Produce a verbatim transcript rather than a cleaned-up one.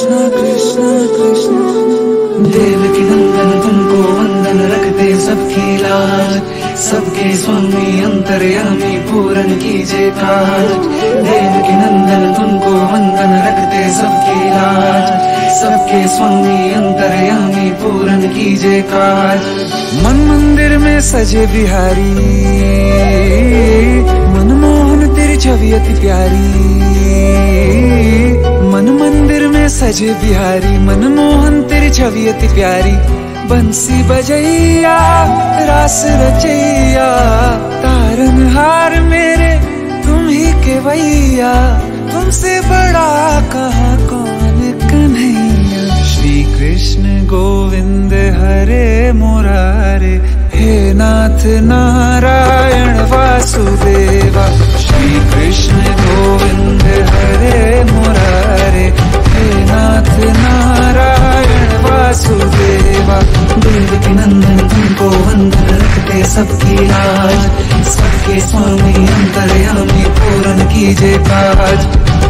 कृष्ण कृष्ण कृष्ण। देवकी नंदन तुमको वंदन रखते सबकी लाज, सबके स्वामी अंतर्यामी पूरन कीजिए काज। देवकी नंदन तुमको वंदन रखते सबकी लाज, सबके स्वामी अंतर्यामी पूरन कीजिए काज। मन मंदिर में सजे बिहारी, मनमोहन तेरी छवि अति प्यारी। मन मंदिर में सजे बिहारी, मनमोहन तेरी छवि अति प्यारी। बंसी बजैया रास रचैया, तारनहार मेरे तुम ही के भैया। तुमसे बड़ा कहाँ कौन कन्हैया। श्री कृष्ण गोविंद हरे मुरारे, हे नाथ नारायण वासुदेवा। श्री कृष्ण गोविंद हरे मुरारे, हे नाथ नारायण वासुदेवा। देवकी नंदन तुमको वंदन रखते सबकी लाज, सबके स्वामी अंतर्यामी पूरन कीजिए काज।